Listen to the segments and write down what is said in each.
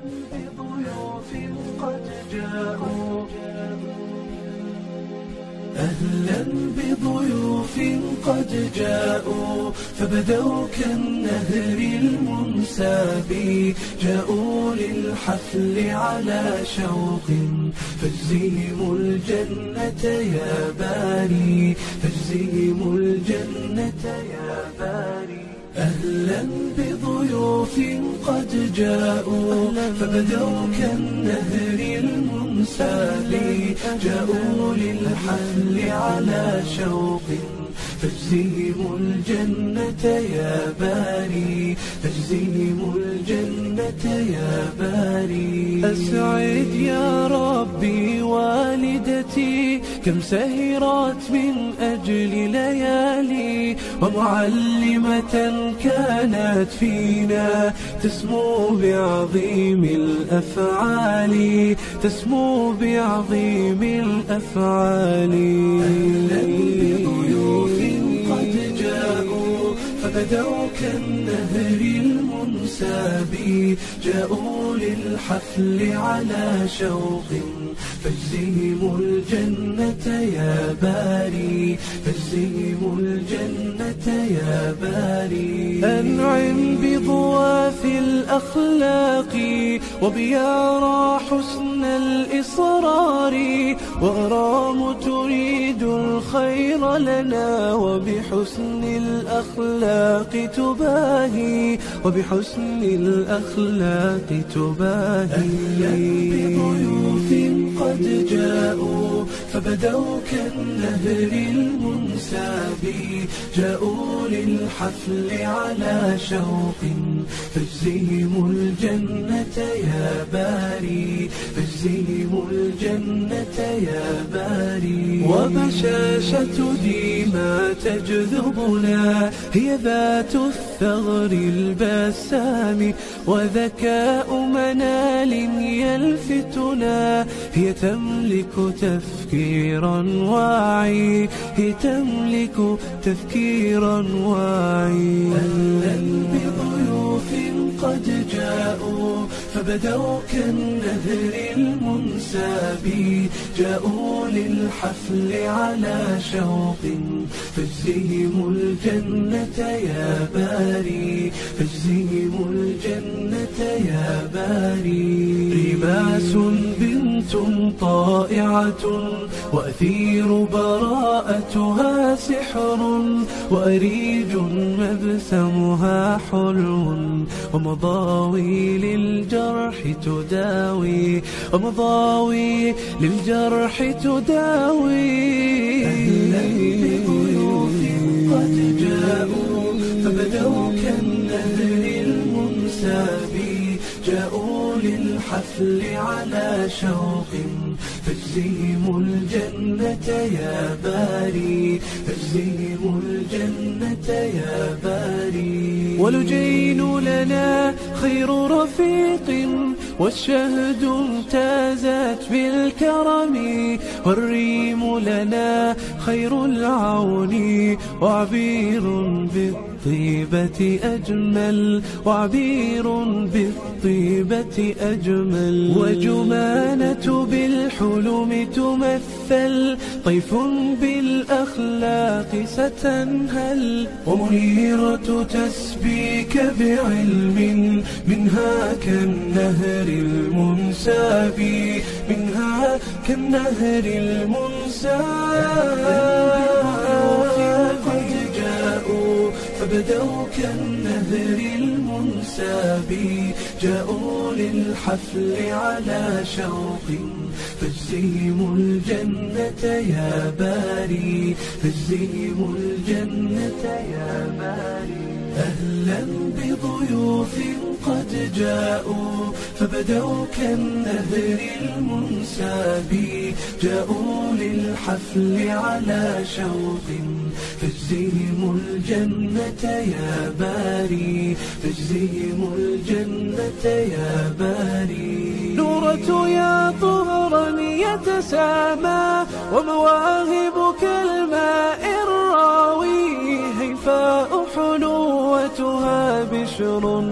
بضيوف قد جاءوا أهلا بضيوف قد جاءوا فبدوا كالنهر المنساب جاءوا للحفل على شوق فاجزهم الجنة يا باري فاجزهم الجنة يا باري أهلا بضيوف قد جاءوا فبدوا كالنهر المنساب جاءوا للحفل على شوق فاجزهم الجنة يا باري فاجزهم الجنة يا باري أسعد يا ربي والدتي كم سهرت من أجل ليالي ومعلمة كانت فينا تسمو بعظيم الأفعال تسمو بعظيم الأفعال أهلا بضيوف قد جاءوا فبدوا كالنهر المنساب جاءوا للحفل على شوق فاجزهم الجنة يا باري فاجزهم الجنة يا باري أنعم بضواف الأخلاق وبيارى حسن الإصرار وغرام تريد الخير لنا وبحسن الأخلاق تباهي وبحسن الأخلاق تباهي بضيوف قد جاءوا فبدوا كالنهر المنساب جاءوا للحفل على شوق فاجزهم الجنة يا باري فاجزهم الجنة يا باري وبشاشة ديما تجذبنا هي ذات الثغر البسام وذكاء منال يلفتنا هي تملك تفكيرا واعي هي تملك تفكيرا واعي أهلا بضيوف قد جاءوا فبدوا كالنهر المنساب جاءوا للحفل على شوق فاجزهم الجنة يا باري فاجزهم الجنة يا باري رماس بنت طائعة وأثير براءتها سحر وأريج مبسمها حلو ومضاوي للجرح تداوي ومضاوي للجرح تداوي أهلا بضيوف قد جاءوا فبدوا كالنهر المنساب جاءوا للحفل على شوق فاجزهم الجنة يا باري فاجزهم الجنة يا باري ولجين لنا خير رفيق والشهد امتازت بالكرم والريم لنا خير العون وعبير بالطيبة أجمل وعبير بالطيبة أجمل وجمانة بالحلم تمثل طيف بالأخلاق ستنهل ومنيرة تسبيك بعلم منها كالنهر المنساب منها كالنهر المنساب قد جاءوا فبدوا كالنهر المنساب جاءوا للحفل على شوق فاجزهم الجنة يا باري فاجزهم الجنة يا باري أهلا بضيوف قد جاءوا فبدوا كالنهر المنساب جاءوا للحفل على شوق فاجزهم الجنة يا باري فاجزهم الجنة يا باري نورة يا طهرا يتسامى ومواهب كالماء الراوي هيفاء حلوتها بشر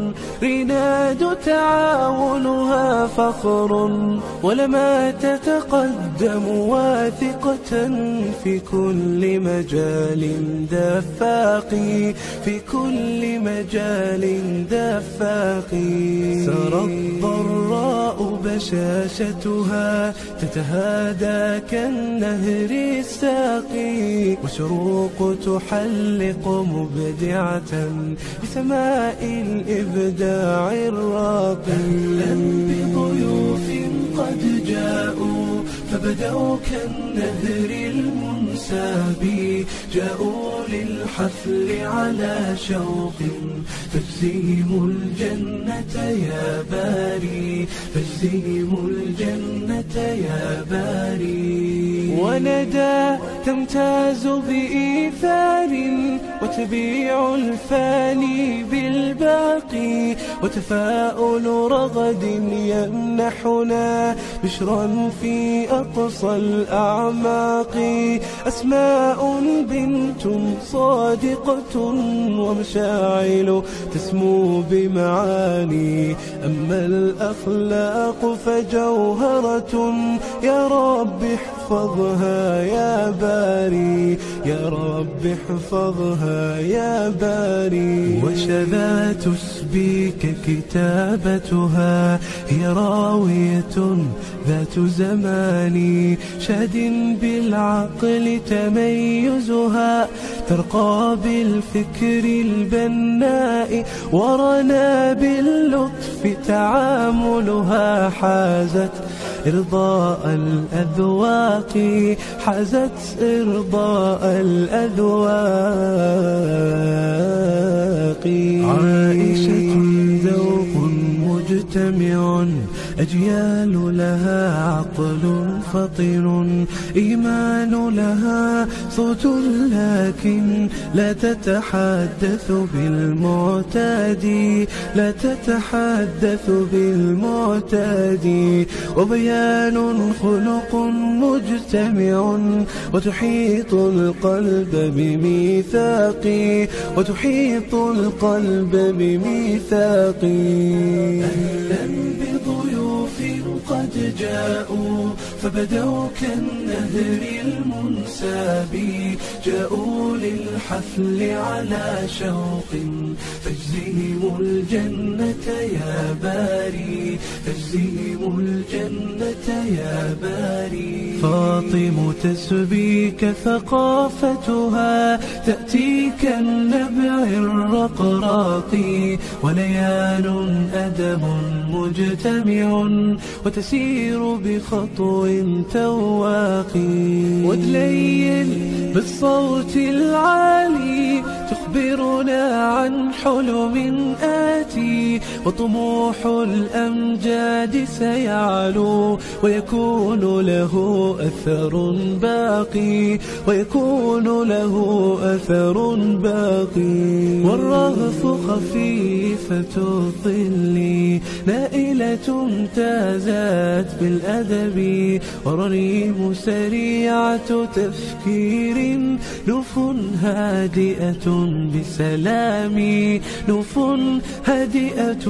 رناد تعاونها فخر، ولما تتقدم واثقة في كل مجال دفاقي، في كل مجال دفاقي. سرى الضراء بشاشتها تتهادى كالنهر الساقي، وشروق تحلق مبدعة بسماء الإبداع الراقي. أهلا بضيوف قد جاءوا فبدوا كالنهر المنساب، جاءوا للحفل على شوق، فاجزهم الجنة يا باري، فاجزهم الجنة يا باري. وندى تمتاز بإيثار، وتبيع الفاني بالباقي، وتفاؤل رغد يمنحنا بشرا في أقصى الأعماق. أسماء بنت صادقة ومشاعل تسمو بمعاني، أما الأخلاق فجوهرة يا رب احفظها يا باري، يا رب احفظها يا باري. وشذا تسبيك كتابتها، هي راوية ذات زمان، شاد بالعقل تميزها، ترقى بالفكر البناء، ورنا باللطف تعاملها، حازت إرضاء الأذواق، حازت إرضاء الأذواق. عائشة ذوق مجتمع، أجيال لها عقل فطن، إيمان لها صوت لكن لا تتحدث بالمعتاد، لا تتحدث بالمعتاد. وبيان خلق مجتمع، وتحيط القلب بميثاق، وتحيط القلب بميثاق. أهلا بضيوف قد جاءوا فبدوا كالنهر المنساب، جاءوا للحفل على شوق، فاجزهم الجنة يا باري، فاجزهم الجنة يا باري. فاطم تسبيك ثقافتها، تأتي كالنبع الرقراق، وليان أدب مجتمع، وتسير بخطو تواقي. وتلين بالصوت العالي تخبرنا عن حلم آتي، وطموح الأمجاد سيعلو، ويكون له أثر باقي، ويكون له أثر باقي. والرغف خفيفة الظل نائلة تازت بالأدب، والريم سريعة تفكير، نوف هادئة بسلام، نوف هادئة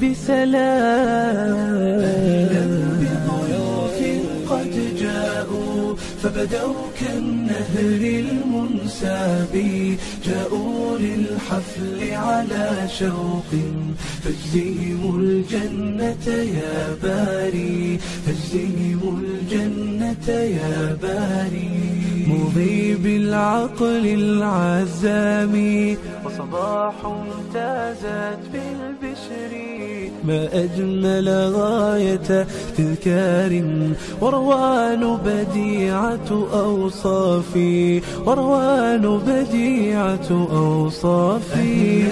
بسلام. أهلا بضيوف قد جاءوا فبدوا كالنهر المنساب، جاءوا للحفل على شوق، فاجزهم الجنة يا باري، فاجزهم الجنة يا باري. مضي بالعقل العزام، وصباح امتازت بالبشر، ما أجمل غاية تذكار، وروان بديعة أوصافي، وروان بديعة أوصافي.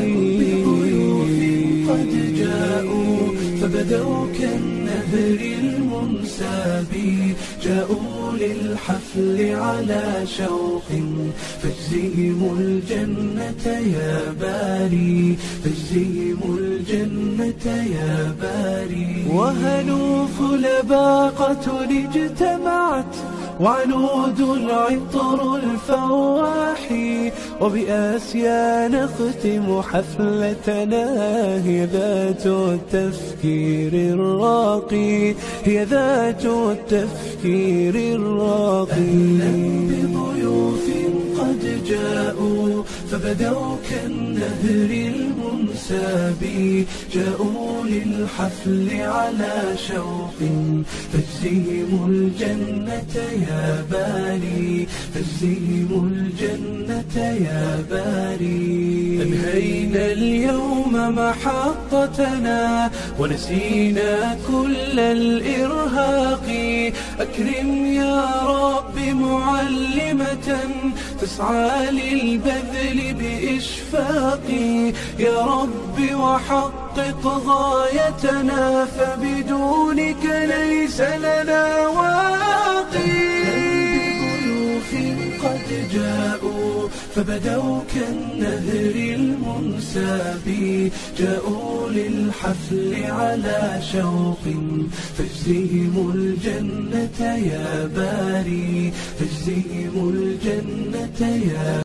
قد جاءوا فبدوا كالنهر المنساب، جاءوا للحفل على شوق، فاجزهم الجنة يا باري، فاجزهم الجنة يا باري. وهنوف لباقة اجتمعت، وعنود العطر الفواح، وبآسيا نختم حفلتنا. هي ذات التفكير الراقي، هي ذات التفكير الراقي. بضيوف قد جاءوا فبدوا كالنهر المنساب، جاءوا للحفل على شوق، فاجزهم الجنة يا باري، فاجزهم الجنة يا باري. أنهينا اليوم محطتنا ونسينا كل الإرهاق، أكرم يا رب معلمة تسعى للبذل بإشفاق، يا رب وحقق غايتنا، فبدونك ليس لنا واقي. بضيوف قد جاءوا فبدوا كالنهر المنساب، جاءوا للحفل على شوق، فاجزهم الجنة يا باري، فاجزهم الجنة يا